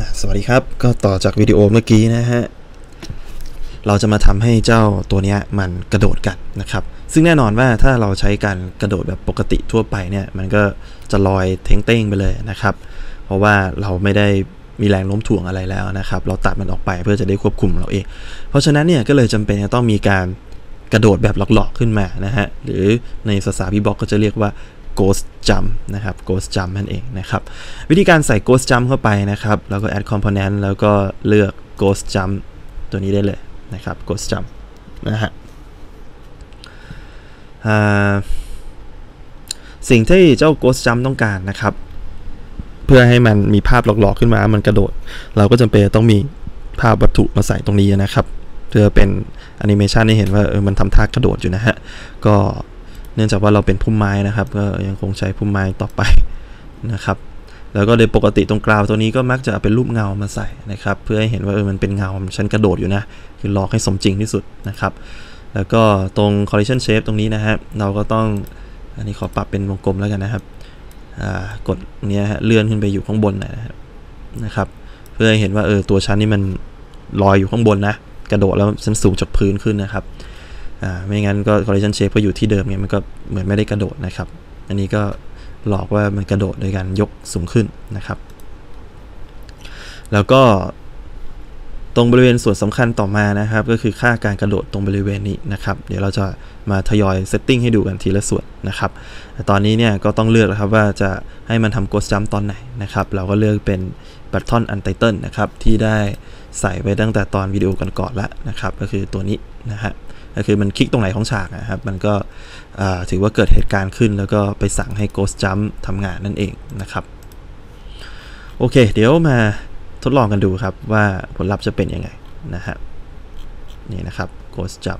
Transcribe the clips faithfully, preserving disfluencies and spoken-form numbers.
สวัสดีครับก็ต่อจากวิดีโอเมื่อกี้นะฮะเราจะมาทำให้เจ้าตัวนี้มันกระโดดกันนะครับซึ่งแน่นอนว่าถ้าเราใช้การกระโดดแบบปกติทั่วไปเนี่ยมันก็จะลอยเท้งเต้งไปเลยนะครับเพราะว่าเราไม่ได้มีแรงโน้มถ่วงอะไรแล้วนะครับเราตัดมันออกไปเพื่อจะได้ควบคุมเราเองเพราะฉะนั้นเนี่ยก็เลยจำเป็นจะต้องมีการกระโดดแบบหลอกๆขึ้นมานะฮะหรือในภาษาพี่บล็อกก็จะเรียกว่า Ghost Jump นะครับ Ghost Jump นั่นเองนะครับวิธีการใส่ Ghost Jump เข้าไปนะครับแล้วก็ add component แล้วก็เลือก Ghost Jump ตัวนี้ได้เลยนะครับ Ghost Jump นะฮะสิ่งที่เจ้า Ghost Jump ต้องการนะครับเพื่อให้มันมีภาพหลอกๆขึ้นมามันกระโดดเราก็จำเป็นต้องมีภาพวัตถุมาใส่ตรงนี้นะครับเพื่อเป็นแอนิเมชันให้เห็นว่าเออมันทำท่ากระโดดอยู่นะฮะก็เนื่องจากว่าเราเป็นพุ่มไม้นะครับก็ยังคงใช้พุ่มไม้ต่อไปนะครับแล้วก็โดยปกติตรงกราวตัวนี้ก็มักจะเป็นรูปเงามาใส่นะครับเพื่อให้เห็นว่าเออมันเป็นเงาฉันกระโดดอยู่นะคือหลอกให้สมจริงที่สุดนะครับแล้วก็ตรง collision shape ตรงนี้นะฮะเราก็ต้องอันนี้ขอปรับเป็นวงกลมแล้วกันนะครับกดเนี้ยเลื่อนขึ้นไปอยู่ข้างบนนะครับเพื่อให้เห็นว่าเออตัวชั้นนี้มันลอยอยู่ข้างบนนะกระโดดแล้วชั้นสูงจากพื้นขึ้นนะครับอ่าไม่งั้นก็ collision shape ก็อยู่ที่เดิมไงมันก็เหมือนไม่ได้กระโดดนะครับอันนี้ก็หลอกว่ามันกระโดดโดยการยกสูงขึ้นนะครับแล้วก็ตรงบริเวณส่วนสำคัญต่อมานะครับก็คือค่าการกระโดดตรงบริเวณนี้นะครับเดี๋ยวเราจะมาทยอยเซตติ้งให้ดูกันทีละส่วนนะครับแต่ตอนนี้เนี่ยก็ต้องเลือกนะครับว่าจะให้มันทำ Ghost Jump ตอนไหนนะครับเราก็เลือกเป็น Button Untitled นะครับที่ได้ใส่ไว้ตั้งแต่ตอนวิดีโอก่อนๆแล้วนะครับก็คือตัวนี้นะฮะก็คือมันคลิกตรงไหนของฉากนะครับมันก็ถือว่าเกิดเหตุการณ์ขึ้นแล้วก็ไปสั่งให้ Ghost Jump ทำงานนั่นเองนะครับโอเคเดี๋ยวมาทดลองกันดูครับว่าผลลัพธ์จะเป็นยังไงนะฮะนี่นะครับ Ghost Jump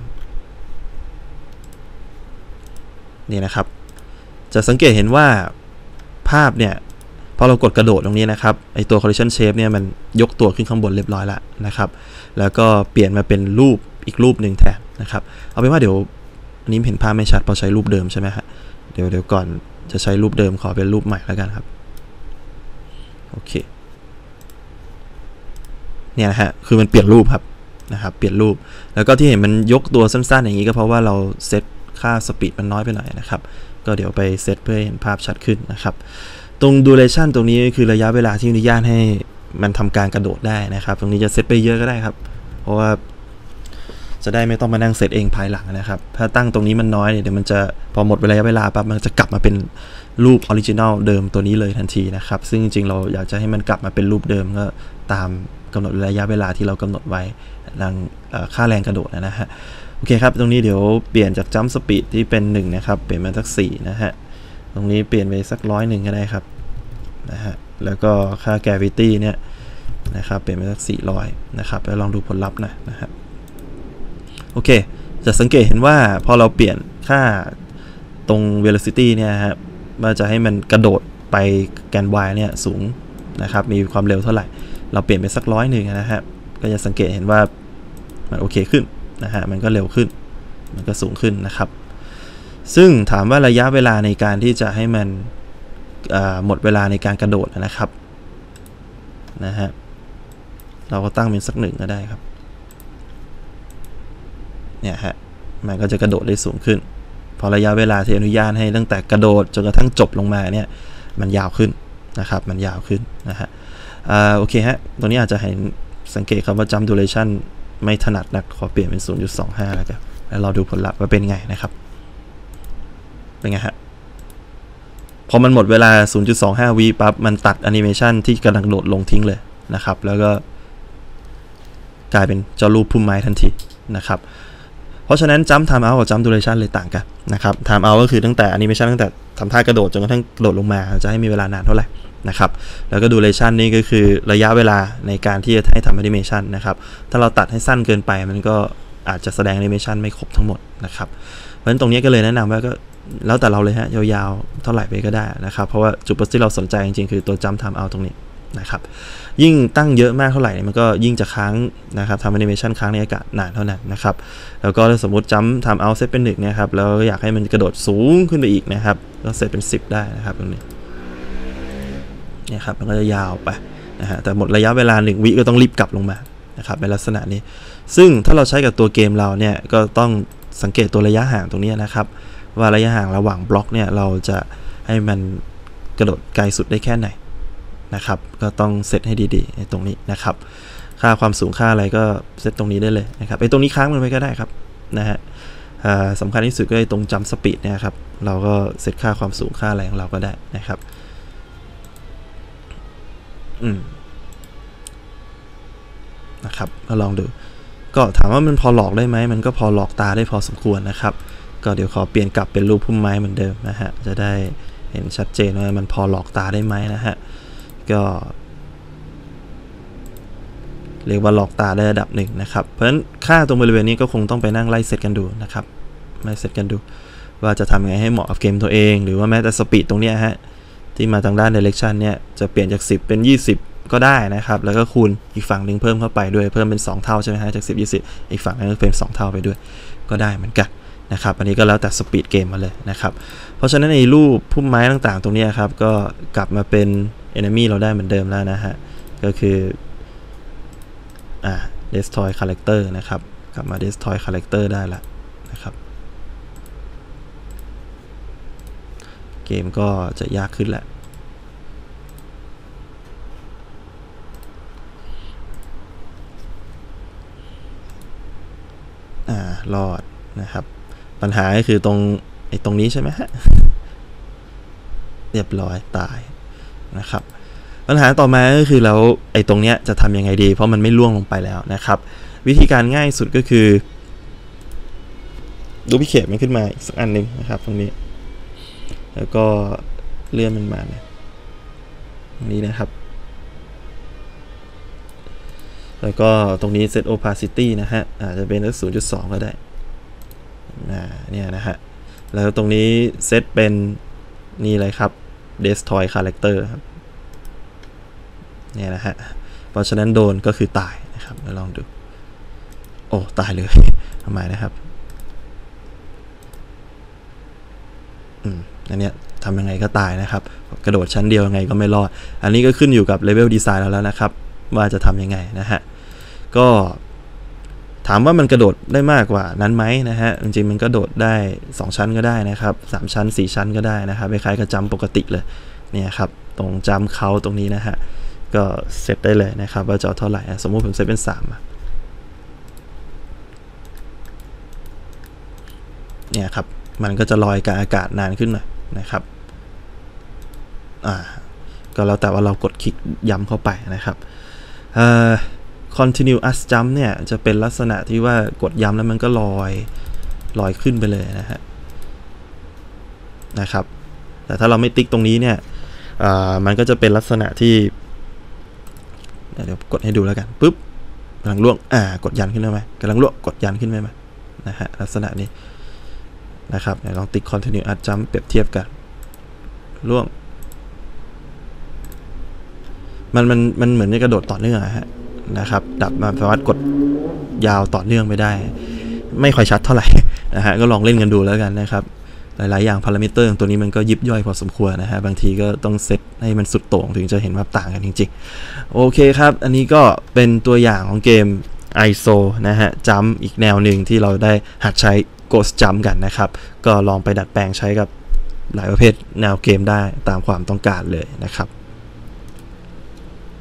นี่นะครับจะสังเกตเห็นว่าภาพเนี่ยพอเรากดกระโดดตรงนี้นะครับไอตัว collision shape เนี่ยมันยกตัวขึ้นข้างบนเรียบร้อยแล้วนะครับแล้วก็เปลี่ยนมาเป็นรูปอีกรูปหนึ่งแทนนะครับเอาเป็นว่าเดี๋ยวอันนี้เห็นภาพไม่ชัดเพราะใช้รูปเดิมใช่ไหมฮะเดี๋ยวเดี๋ยวก่อนจะใช้รูปเดิมขอเป็นรูปใหม่แล้วกันครับโอเคเนี่ยนะฮะคือมันเปลี่ยนรูปครับนะครับเปลี่ยนรูปแล้วก็ที่เห็นมันยกตัวสั้นๆอย่างนี้ก็เพราะว่าเราเซตค่าสปีดมันน้อยไปหน่อยนะครับก็เดี๋ยวไปเซตเพื่อเห็นภาพชัดขึ้นนะครับตรง duration ตรงนี้คือระยะเวลาที่อนุญาตให้มันทำการกระโดดได้นะครับตรงนี้จะเซตไปเยอะก็ได้ครับเพราะว่าจะได้ไม่ต้องมานั่งเซตเองภายหลังนะครับถ้าตั้งตรงนี้มันน้อยเนี่ยเดี๋ยวมันจะพอหมดระยะเวลาปั๊บมันจะกลับมาเป็นรูปออริจินัลเดิมตัวนี้เลยทันทีนะครับซึ่งจริงๆเราอยากจะให้มันกลับมาเป็นรูปเดิมก็ตามกำหนดระยะเวลาที่เรากำหนดไว้ดังค่าแรงกระโดดนะฮะโอเคครับตรงนี้เดี๋ยวเปลี่ยนจาก jump speed ที่เป็นหนึ่งนะครับเปลี่ยนมาสักสี่นะฮะตรงนี้เปลี่ยนไปสักร้อยหนึ่งก็ได้ครับนะฮะแล้วก็ค่า gravity เนี่ยนะครับเปลี่ยนไปสักสี่ร้อยนะครับแล้วลองดูผลลัพธ์นะนะครับโอเคจะสังเกตเห็นว่าพอเราเปลี่ยนค่าตรง velocity เนี่ยฮะว่าจะให้มันกระโดดไปแกน y เนี่ยสูงนะครับมีความเร็วเท่าไหร่เราเปลี่ยนไปสักร้อยหนึ่งนะฮะก็จะสังเกตเห็นว่ามันโอเคขึ้นนะฮะมันก็เร็วขึ้นมันก็สูงขึ้นนะครับซึ่งถามว่าระยะเวลาในการที่จะให้มันหมดเวลาในการกระโดดนะครับนะฮะเราก็ตั้งเป็นสักหนึ่งก็ได้ครับเนี่ยฮะมันก็จะกระโดดได้สูงขึ้นพอระยะเวลาที่อนุญาตให้ตั้งแต่กระโดดจนกระทั่งจบลงมาเนี่ยมันยาวขึ้นนะครับมันยาวขึ้นนะฮะโอเคฮะตรงนี้อาจจะเห็นสังเกตคำว่า jump duration ไม่ถนัดนักขอเปลี่ยนเป็น ศูนย์จุดสองห้า แล้วกันแล้วเราดูผลลัพธ์ว่าเป็นไงนะครับเป็นไงฮะพอมันหมดเวลา ศูนย์จุดสองห้า วิปั๊บมันตัดแอนิเมชันที่กำลังโดดลงทิ้งเลยนะครับแล้วก็กลายเป็นเจ้ารูปพุ่มไม้ทันทีนะครับเพราะฉะนั้น jump time out กับ jump duration เลยต่างกันนะครับ time out ก็คือตั้งแต่แอนิเมชันตั้งแต่ทำท่ากระโดดจนกระทั่งกระโดดลงมาจะให้มีเวลานานเท่าไหร่นะครับแล้วก็ duration นี่ก็คือระยะเวลาในการที่จะให้ทำแอนิเมชันนะครับถ้าเราตัดให้สั้นเกินไปมันก็อาจจะแสดงแอนิเมชันไม่ครบทั้งหมดนะครับเพราะฉะนั้นตรงนี้ก็เลยแนะนำว่าก็แล้วแต่เราเลยฮะยาวๆเท่าไหร่ไปก็ได้นะครับเพราะว่าจุดที่เราสนใจจริงๆคือตัว jump time out ตรงนี้นะครับยิ่งตั้งเยอะมากเท่าไหร่มันก็ยิ่งจะค้างนะครับทำแอนิเมชันค้างในอากาศนานเท่านั้นนะครับแล้วก็สมมติ jump time out เซตเป็นหนึ่งนะครับแล้วอยากให้มันกระโดดสูงขึ้นไปอีกนะครับก็เซตเป็นสิบได้นะครับตรงนี้เนี่ยครับมันก็จะยาวไปนะฮะแต่หมดระยะเวลาหนึ่งวิก็ต้องรีบกลับลงมานะครับเป็นลักษณะนี้ซึ่งถ้าเราใช้กับตัวเกมเราเนี่ยก็ต้องสังเกตตัวระยะห่างตรงนี้นะครับว่าระยะห่างระหว่างบล็อกเนี่ยเราจะให้มันกระโดดไกลสุดได้แค่ไหนนะครับก็ต้องเซตให้ดีๆในตรงนี้นะครับค่าความสูงค่าอะไรก็เซตตรงนี้ได้เลยนะครับไอ้ตรงนี้ค้างมันไปก็ได้ครับนะฮะสำคัญที่สุดก็ไอ้ตรงจัมป์สปีดเนี่ยครับเราก็เซตค่าความสูงค่าอะไรของเราก็ได้นะครับอืมนะครับมาลองดูก็ถามว่ามันพอหลอกได้ไหมมันก็พอหลอกตาได้พอสมควรนะครับก็เดี๋ยวขอเปลี่ยนกลับเป็นรูปพุ่มไม้เหมือนเดิมนะฮะจะได้เห็นชัดเจนว่ามันพอหลอกตาได้ไหมนะฮะก็เรียกว่าหลอกตาได้ระดับหนึ่งนะครับเพราะฉะนั้นค่าตรงบริเวณนี้ก็คงต้องไปนั่งไล่เซตกันดูนะครับไล่เซตกันดูว่าจะทำยังไงให้เหมาะกับเกมตัวเองหรือว่าแม้แต่สปีดตรงนี้ฮะที่มาทางด้าน direction เนี่ยจะเปลี่ยนจากสิบเป็นยี่สิบก็ได้นะครับแล้วก็คูณอีกฝั่งหนึ่งเพิ่มเข้าไปด้วยเพิ่มเป็นสองเท่าใช่ไหมฮะจากสิบ ยี่สิบอีกฝั่งนึงก็เป็นสองเท่าไปด้วยก็ได้เหมือนกันนะครับอันนี้ก็แล้วแต่สปีดเกมมาเลยนะครับเพราะฉะนั้นในรูปพุ่มไม้ต่างๆตรงนี้ครับก็กลับมาเป็น enemy เราได้เหมือนเดิมแล้วนะฮะก็คืออ่า destroy character นะครับกลับมา destroy character ได้ละนะครับเกมก็จะยากขึ้นแหละอ่ารอดนะครับปัญหาก็คือตรงไอ้ตรงนี้ใช่ไหมฮะเรียบร้อยตายนะครับปัญหาต่อมาก็คือแล้วไอ้ตรงเนี้ยจะทำยังไงดีเพราะมันไม่ล่วงลงไปแล้วนะครับวิธีการง่ายสุดก็คือดูพิเคทมันขึ้นมาอีกสักอันหนึ่งนะครับตรงนี้แล้วก็เลื่อนมันมาเนี่ยตรงนี้นะครับแล้วก็ตรงนี้ set opacity นะฮะอาจจะเป็น ศูนย์จุดสอง ก็ได้เนี่ยนะฮะแล้วตรงนี้เซตเป็นนี่เลยครับ destroy character ครับเนี่ยนะฮะเพราะฉะนั้นโดนก็คือตายนะครับลองดูโอ้ตายเลยทำไมนะครับอืมอันเนี้ยทำยังไงก็ตายนะครับกระโดดชั้นเดียวยังไงก็ไม่รอดอันนี้ก็ขึ้นอยู่กับ level design แล้วนะครับว่าจะทำยังไงนะฮะก็ถามว่ามันกระโดดได้มากกว่านั้นไหมนะฮะจริงๆมันก็โดดได้สองชั้นก็ได้นะครับสามชั้นสี่ชั้นก็ได้นะครับคล้ายๆกับจัมป์ปกติเลยเนี่ยครับตรงจัมป์เขาตรงนี้นะฮะก็เซตได้เลยนะครับว่าจะเท่าไหร่สมมุติผมเซตเป็นสามเนี่ยครับมันก็จะลอยกลางอากาศนานขึ้นหน่อยนะครับอ่าก็แล้วแต่ว่าเรากดคลิกย้ำเข้าไปนะครับเอ่อ continuous jump เนี่ยจะเป็นลักษณะที่ว่ากดย้ำแล้วมันก็ลอยลอยขึ้นไปเลยนะฮะนะครับแต่ถ้าเราไม่ติ๊กตรงนี้เนี่ยมันก็จะเป็นลักษณะที่เดี๋ยวกดให้ดูแล้วกันปุ๊บกำลังล่วงอ่ากดยันขึ้นได้ไหมกำลังล่วงกดยันขึ้นได้ไหมนะฮะลักษณะนี้นะครับเดี๋ยวลองติ๊ก continuous jump เปรียบเทียบกันล่วงมันมันมันเหมือนจะกระโดดต่อเนื่องฮะนะครับดับมาสามารถกดยาวต่อเนื่องไปได้ไม่ค่อยชัดเท่าไหร่นะฮะก็ลองเล่นกันดูแล้วกันนะครับหลายๆอย่างพารามิเตอร์ตัวนี้มันก็ยิบย่อยพอสมควรนะฮะบางทีก็ต้องเซตให้มันสุดโต่งถึงจะเห็นว่าต่างกันจริงๆโอเคครับอันนี้ก็เป็นตัวอย่างของเกม ไอ เอส โอ นะฮะจัมป์อีกแนวหนึ่งที่เราได้หัดใช้ Ghost Jump กันนะครับก็ลองไปดัดแปลงใช้กับหลายประเภทแนวเกมได้ตามความต้องการเลยนะครับ